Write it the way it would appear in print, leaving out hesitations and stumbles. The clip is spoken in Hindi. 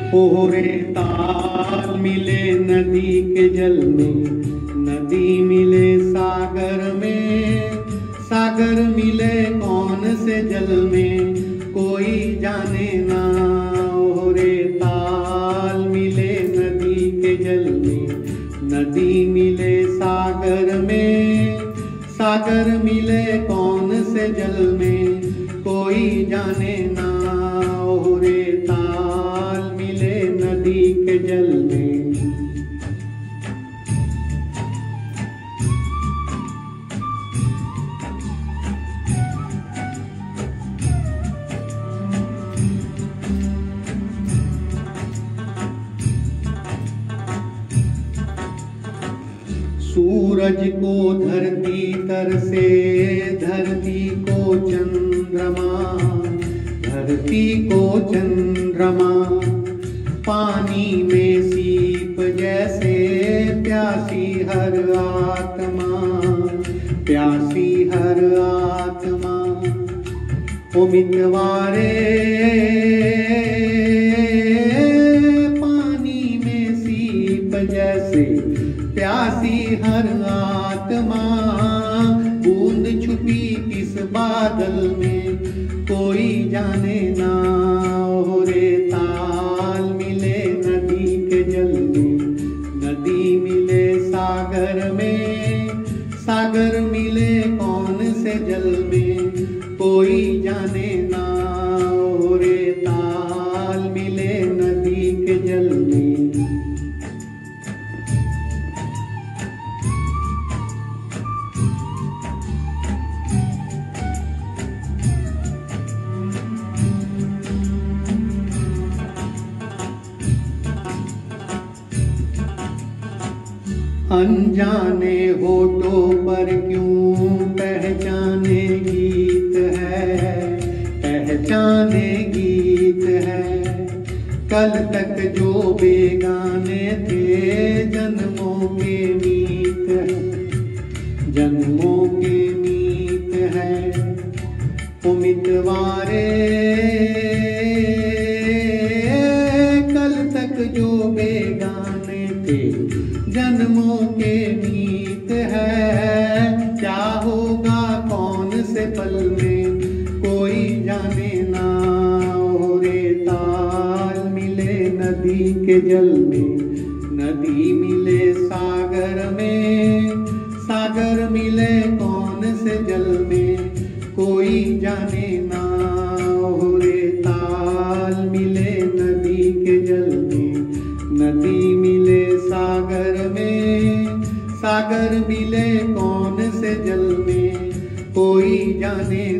ओहरे ताल मिले नदी के जल में, नदी मिले सागर में, सागर मिले कौन से जल में कोई जाने ना। ओहरे ताल मिले नदी के जल में, नदी मिले सागर में, सागर मिले कौन से जल में कोई जाने ना। ओहरे ताल मिले नदी के जल में। सूरज को धरती तर से, धरती को चंद्रमा, धरती को चंद्रमा, पानी में सीप जैसे प्यासी हर आत्मा, प्यासी हर आत्मा। ओ मितवारे पानी में सीप जैसे प्यासी हर आत्मा, बूंद छुपी किस बादल में कोई जाने ना। ओहरे ताल मिले नदी के जल में, नदी मिले सागर में, सागर मिले कौन से जल में कोई जाने ना। ओहरे ताल मिले नदी के जल में। अनजाने होठों पर क्यों पहचाने गीत है, पहचाने गीत है। कल तक जो बेगाने थे जन्मों के मीत है, जन्मों के मीत है। ओ मितवारे कल तक जो बेगाने थे जन्मों के मीत है। क्या होगा कौन से पल में कोई जाने ना। ओहरे ताल मिले नदी के जल में, नदी मिले सागर में, सागर मिले कौन से जल में कोई जाने ना। ओहरे ताल मिले नदी के जल में, नदी मिले सागर में, सागर मिले कौन से जल में कोई जाने